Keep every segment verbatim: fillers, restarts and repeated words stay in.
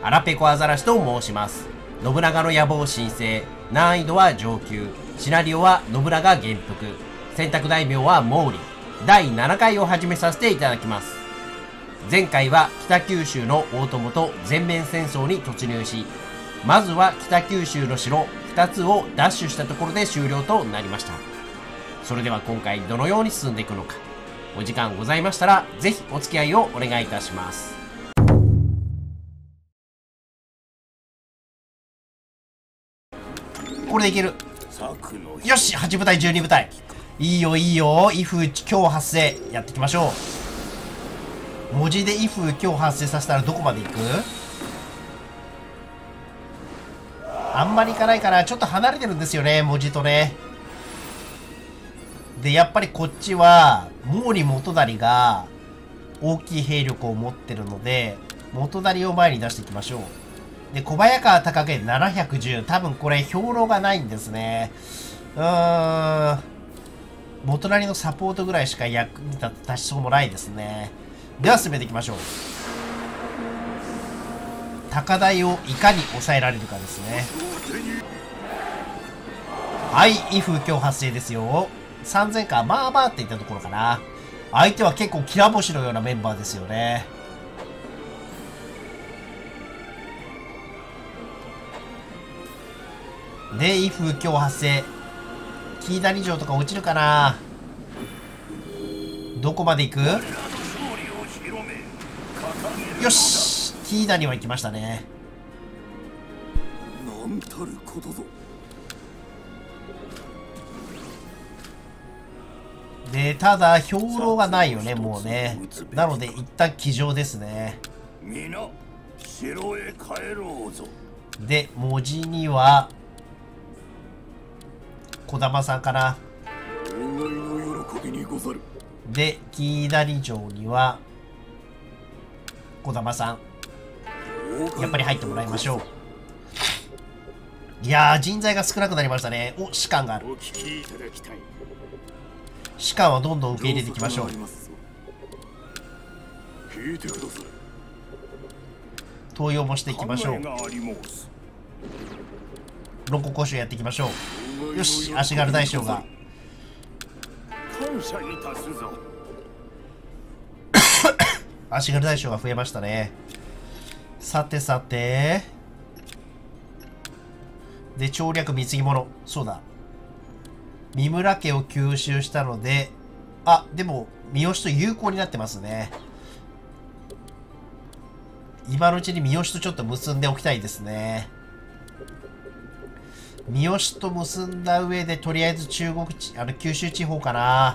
腹ペコアザラシと申します。信長の野望申請、難易度は上級、シナリオは信長元服、選択大名は毛利、だいななかいを始めさせていただきます。前回は北九州の大友と全面戦争に突入し、まずは北九州の城ふたつを奪取したところで終了となりました。それでは今回どのように進んでいくのか、お時間ございましたらぜひお付き合いをお願いいたします。これでいける。よし、はち部隊じゅうに部隊。いいよいいよ。威風今日発生やっていきましょう。文字で威風今日発生させたらどこまで行く？あんまり行かないからちょっと離れてるんですよね、文字とね。でやっぱりこっちは毛利元就が大きい兵力を持ってるので、元就を前に出していきましょう。で小早川高家ななひゃくじゅう、多分これ兵糧がないんですね。うーん、元就のサポートぐらいしか役に立ちそうもないですね。では進めていきましょう。高台をいかに抑えられるかですね。はい、威風今日発生ですよ。さんぜんか、まあまあっていったところかな。相手は結構きら星のようなメンバーですよね。で、威風今日発生。キーダニ城とか落ちるかな。どこまで行く？よし、キーダニは行きましたね。なんたることぞ。で、ただ兵糧がないよね、もうね。なので一旦騎乗ですね。皆城へ帰ろうぞ。で、文字には児玉さんかな。で、キーダニ城には児玉さん、やっぱり入ってもらいましょう。いやー、人材が少なくなりましたね。お、士官がある。士官はどんどん受け入れていきましょう。登用もしていきましょう。論考講習やっていきましょう。よし、足軽大将が足軽大将が増えましたね。さてさて、で調略貢ぎ物、そうだ、三村家を吸収したので、あ、でも三好と友好になってますね。今のうちに三好とちょっと結んでおきたいですね。三好と結んだ上で、とりあえず中国地、あの九州地方かな。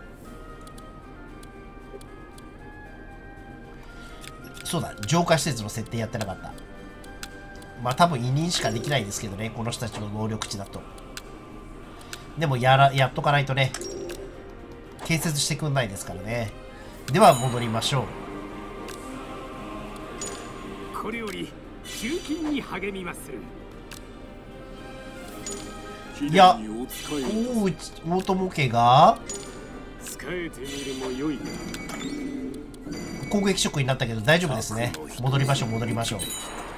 そうだ、浄化施設の設定やってなかった。まあ多分委任しかできないんですけどね、この人たちの能力値だと。でもやら、やっとかないとね、建設してくんないですからね。では戻りましょう。これより集金に励みます。 いや、大大友家が攻撃職になったけど大丈夫ですね。戻りましょう戻りましょう。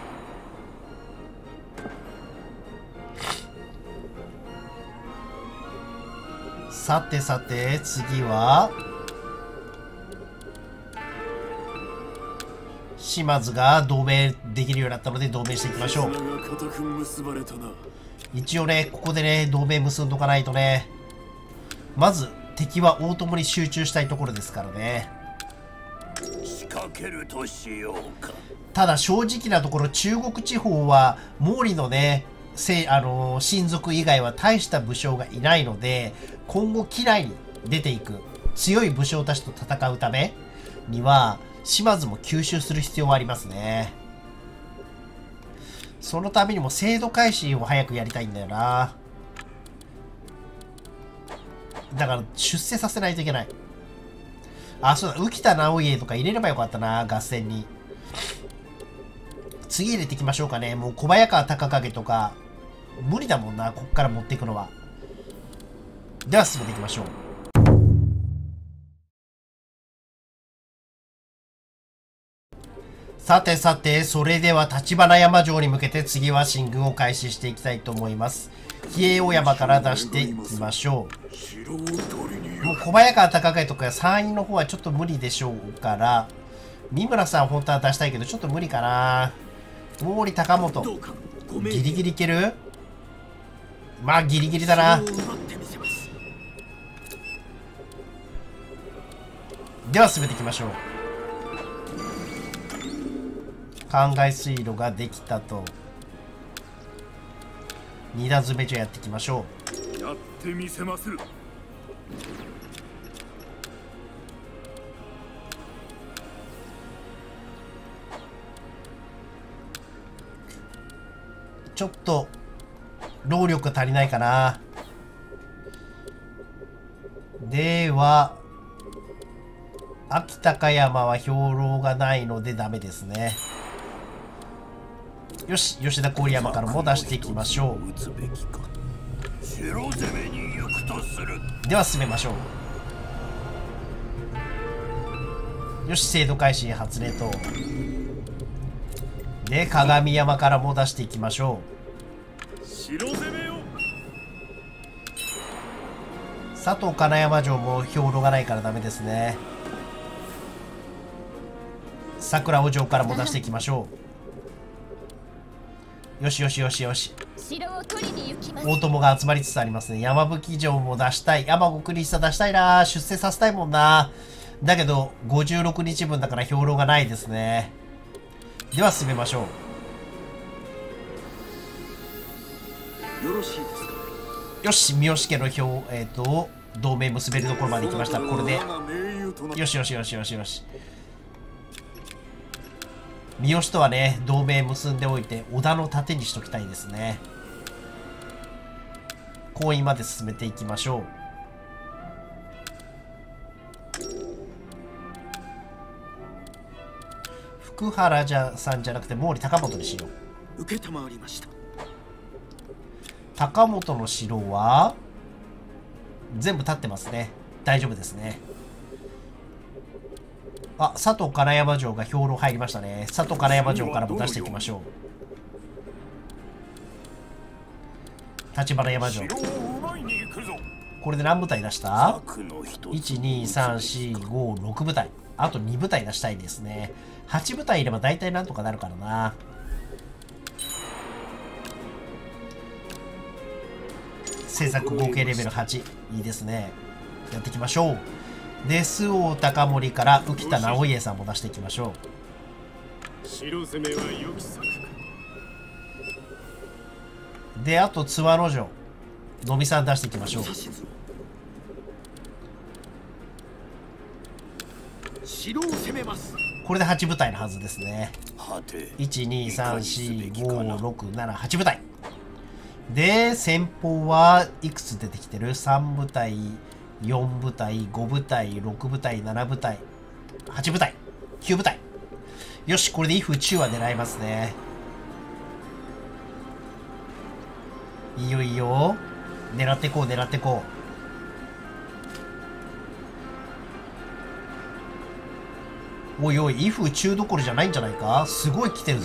さてさて、次は島津が同盟できるようになったので同盟していきましょう。一応ね、ここでね、同盟結んどかないとね。まず敵は大友に集中したいところですからね。仕掛けるとしようか。ただ正直なところ、中国地方は毛利のね、せあのー、親族以外は大した武将がいないので、今後機内に出ていく強い武将たちと戦うためには島津も吸収する必要はありますね。そのためにも制度改新を早くやりたいんだよな。だから出世させないといけない。あ、そうだ、浮田直家とか入れればよかったな、合戦に。次入れていきましょうかね。もう小早川隆景とか無理だもんな、こっから持っていくのは。では進めていきましょう。 さてさて、それでは橘山城に向けて次は進軍を開始していきたいと思います。比叡大山から出していきましょう。もう小早川高海とか山陰の方はちょっと無理でしょうから、三村さん本当は出したいけどちょっと無理かな。毛利高元ギリギリいける？まあギリギリだな。では進めていきましょう。灌漑水路ができたと。二段詰め所やっていきましょう。やってみせまする。 ちょっと労力足りないかな。では秋高山は兵糧がないのでダメですね。よし、吉田郡山からも出していきましょう。では進めましょう。よし、制度開始発令と。で鏡山からも出していきましょう。佐藤金山城も兵糧がないからダメですね。桜尾城からも出していきましょう。よしよしよしよし。大友が集まりつつありますね。山吹城も出したい。山国立出したいな。出世させたいもんな。だけどごじゅうろくにちぶんだから兵糧がないですね。では進めましょう。よろしいですか。よし、三好家の表、えっと同盟結べるところまで行きました。これでよしよしよしよしよし。三好とはね同盟結んでおいて織田の盾にしときたいですね。婚姻まで進めていきましょう。福原じゃさんじゃなくて毛利高元にしよう。受けたまわりました。高本の城は全部立ってますね。大丈夫ですね。あ、佐藤金山城が兵糧入りましたね。佐藤金山城からも出していきましょう。橘山城。これで何部隊出した？ いち、に、さん、し、ご、ろく 部隊。あとに部隊出したいですね。はち部隊いれば大体なんとかなるからな。政策合計レベルはち。いいですね。やっていきましょう。で、周防高森から浮田直家さんも出していきましょう。城攻めは良き策か。で、あと津和野城。野見さん出していきましょう。城を攻めます。これではち部隊のはずですね。いち、に、さん、し、ご、ろく、なな、はち部隊。で、先方はいくつ出てきてる？ さん 部隊、よん部隊、ご部隊、ろく部隊、なな部隊、はち部隊、きゅう部隊。よし、これで威風中は狙いますね。いいよいいよ。狙ってこう、狙ってこう。おいおい、威風中どころじゃないんじゃないか？すごい来てるぞ。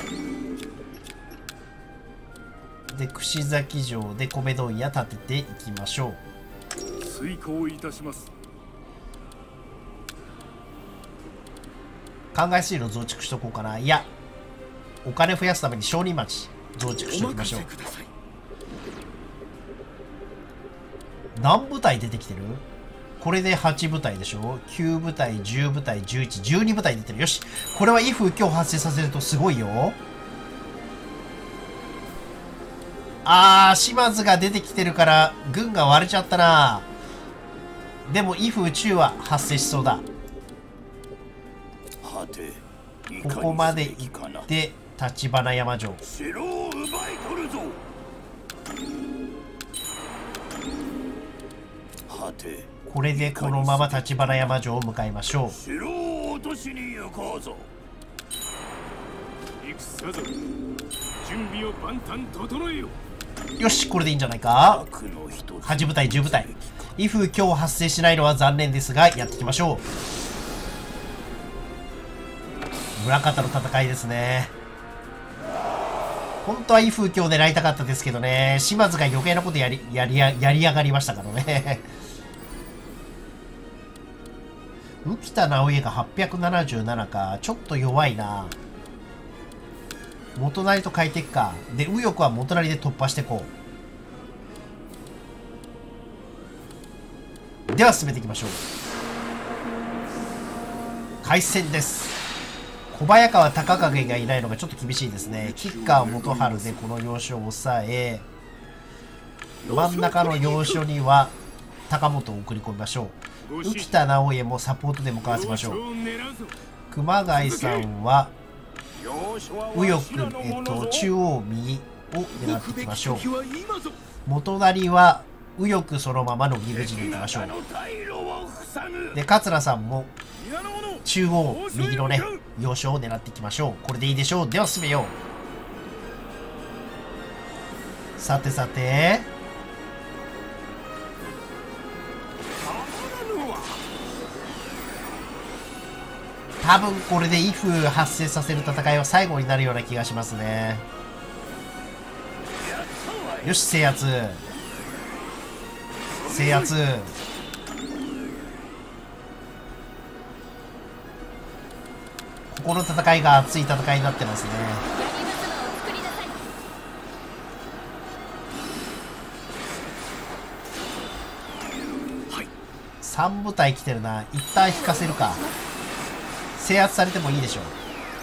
で、串崎城で米問屋立てていきましょう。 遂行いたします。 灌漑水路増築しとこうかな。いや、お金増やすために商人町増築しておきましょう。何部隊出てきてる？これではち部隊でしょ。きゅう部隊、じゅう部隊、じゅういち、じゅうに部隊出てる。よし、これは威風今日発生させるとすごいよ。あー、島津が出てきてるから軍が割れちゃったな。でも威風中は発生しそうだ。ここまで行って橘山城。これでこのまま橘山城を向かいましょう。城を落としに行こうぞ。戦ぞ。準備を万端整えよ。よし、これでいいんじゃないか。はち部隊、じゅう部隊。威風今日発生しないのは残念ですが、やっていきましょう。 村方の戦いですね。本当はいい風景を狙いたかったですけどね、島津が余計なことやり、やりや、やりやがりましたからね。浮田直家がはっぴゃくななじゅうななか。ちょっと弱いな。元成と変えていくか。で、右翼は元成で突破していこう。では進めていきましょう。開戦です。小早川隆景がいないのがちょっと厳しいですね。吉川元春でこの要所を抑え、真ん中の要所には高本を送り込みましょう。浮田直家もサポートで向かわせましょう。熊谷さんは右翼、えっと、中央右を狙っていきましょう。元成は右翼そのままの右無事に行きましょう。で、桂さんも中央右のね要所を狙っていきましょう。これでいいでしょう。では進めよう。さてさて、多分これでイフ発生させる戦いは最後になるような気がしますね。よし、制圧制圧。ここの戦いが熱い戦いになってますね。さん部隊来てるな。一旦引かせるか。制圧されてもいいでしょう。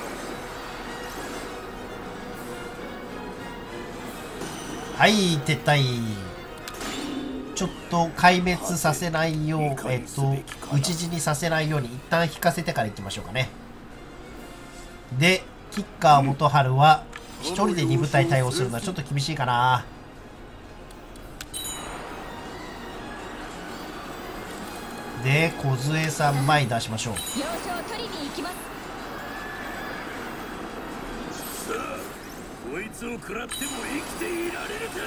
はい、撤退。ちょっと壊滅させないよう、えっと討ち死にさせないように一旦引かせてから行きましょうかね。で、吉川元春は一人でに部隊対応するのはちょっと厳しいかな。で、梢さん前に出しましょう。 こいつを食らっても生きていられるか。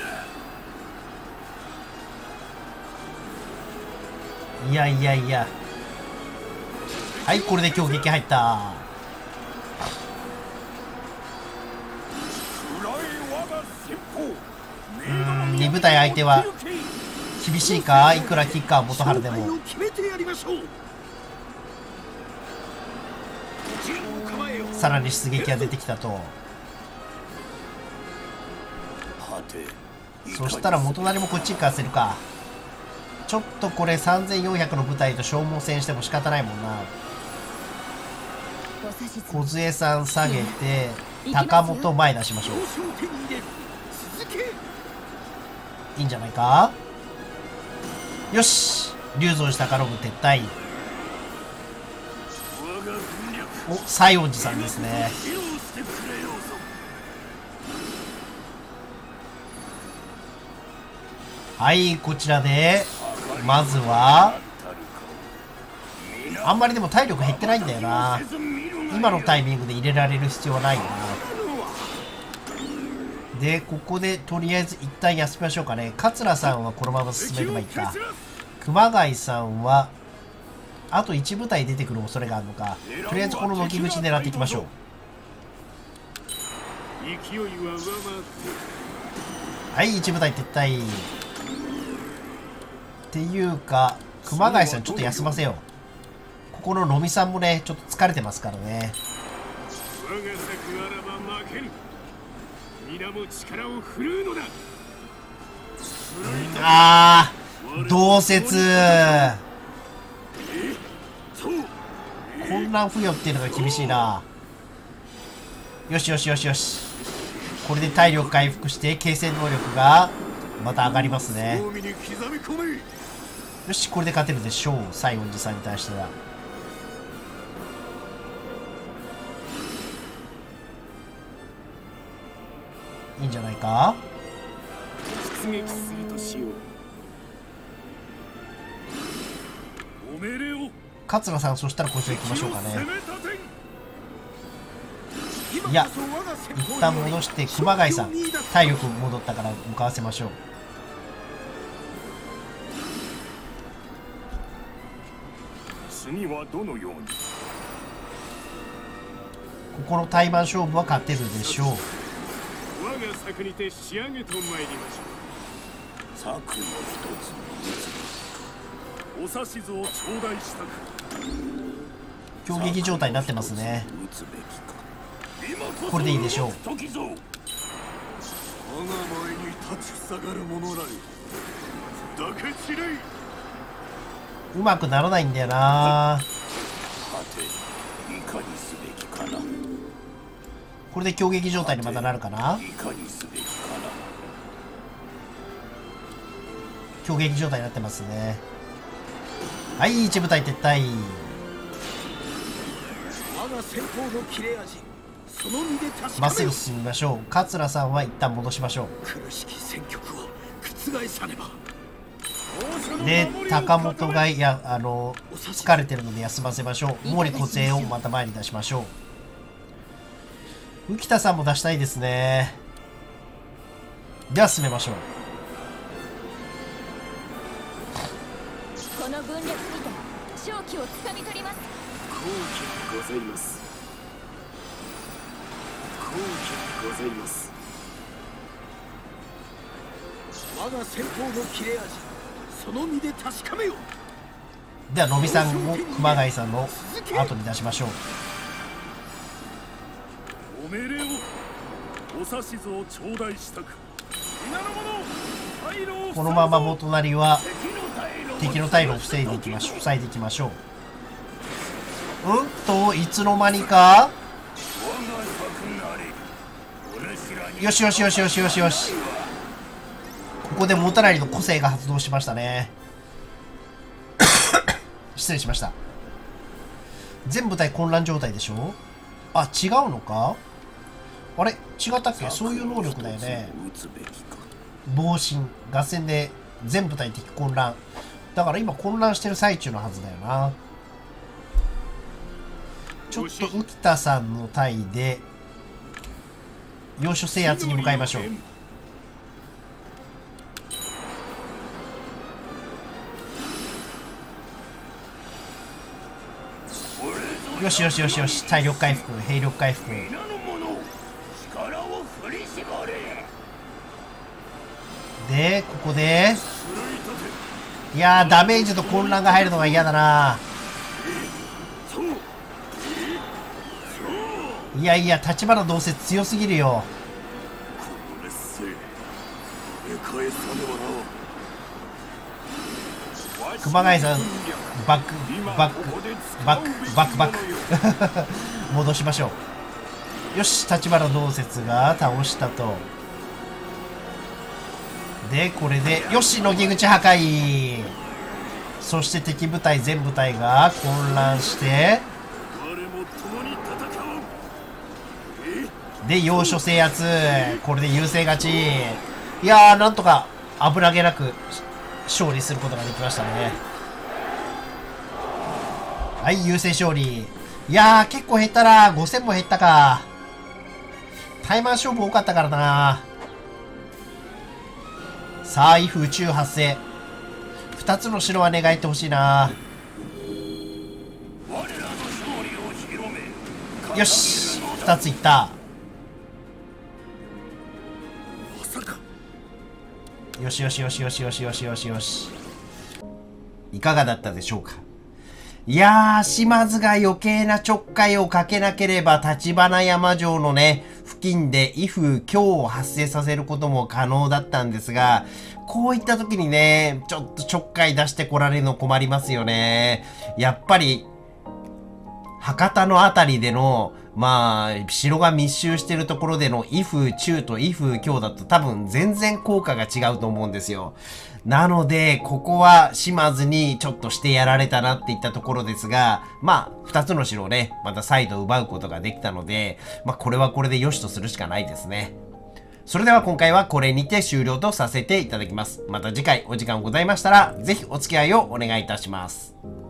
いやいやいや。はい、これで強撃入った。うーん、に部隊相手は厳しいか。いくら吉川元春でも。さらに出撃が出てきたと。そしたら元成もこっちに行かせるか。ちょっとこれさんぜんよんひゃくの部隊と消耗戦しても仕方ないもんな。梢さん下げて高本前出しましょう。いいんじゃないか。よし、龍造寺高信撤退。お、西園寺さんですね。はい、こちらでまずはあんまりでも体力減ってないんだよな。今のタイミングで入れられる必要はないよな。で、ここでとりあえず一旦休みましょうかね。桂さんはこのまま進めればいいか。熊谷さんはあといち部隊出てくる恐れがあるのか。とりあえずこの軒口狙っていきましょう。はい、いち部隊撤退。っていうか熊谷さんちょっと休ませよう。ここの野見さんもねちょっと疲れてますからね。あー、同説。混乱不要っていうのが厳しいな。よしよしよしよし、これで体力回復して継戦能力がまた上がりますね。よし、これで勝てるでしょう。西園寺さんに対しては。いいんじゃないか。 出撃するとしよう。おめでよ。 桂さん、そしたらこっち行きましょうかね。いや、一旦戻して熊谷さん体力戻ったから向かわせましょう。 次はどのように。 ここの対マン勝負は勝てるでしょう。 我が策にて仕上げと参りましょう。策の一つお指図を頂戴したく。 強撃状態になってますね。これでいいでしょう。 我が前に立ちふさがる者らよ、だけ散れい。 うまくならないんだよな。これで強撃状態にまたなるかな。強撃状態になってますね。はい、一部隊撤退。まっすぐ進みましょう。桂さんは一旦戻しましょう。で、高本がいやあの疲れてるので休ませましょう。毛利小生をまた前に出しましょう。浮田さんも出したいですね。では進めましょう。 この分裂にて勝機をつかみ取ります。 好機にございます。好機にございます。我が先方の切れ味、その身で確かめよう。 では野見さんを熊谷さんの後に出しましょう。 お命令を、お指図を頂戴したく。皆の者、退路をこのまま元就は敵の退路を防いでいきましょう。塞いでいきましょう。うんといつの間にか、よしよしよしよしよしよし。ここで元就の個性が発動しましたね。失礼しました。全部隊混乱状態でしょ。あ、違うのか。あれ違ったっけ。そういう能力だよね。防振合戦で全部隊敵混乱だから今混乱してる最中のはずだよな。ちょっと浮田さんの隊で要所制圧に向かいましょう。よしよしよしよし。体力回復、兵力回復。でここでいやーダメージと混乱が入るのが嫌だな。いやいや立花どうせ強すぎるよ。熊谷さんバックバックバックバックバック戻しましょう。よし立花同説が倒したと。でこれでよし野木口破壊。そして敵部隊全部隊が混乱してで要所制圧。これで優勢勝ち。いやーなんとか危なげなく勝利することができましたね。はい優勢勝利。いやー結構減ったな。ごせんも減ったか。タイマー勝負多かったからな。さあ、イフ宇宙発生。二つの城は願いてほしいな。よし、二ついった。よしよしよしよしよしよしよしよし。いかがだったでしょうか。いやー、島津が余計なちょっかいをかけなければ、橘山城のね、付近で威風強を発生させることも可能だったんですが、こういった時にね、ちょっとちょっかい出してこられるの困りますよね。やっぱり、博多のあたりでの、まあ、城が密集してるところでの威風中と威風強だと多分全然効果が違うと思うんですよ。なので、ここは島津にちょっとしてやられたなっていったところですが、まあ、二つの城をね、また再度奪うことができたので、まあ、これはこれで良しとするしかないですね。それでは今回はこれにて終了とさせていただきます。また次回お時間ございましたら、ぜひお付き合いをお願いいたします。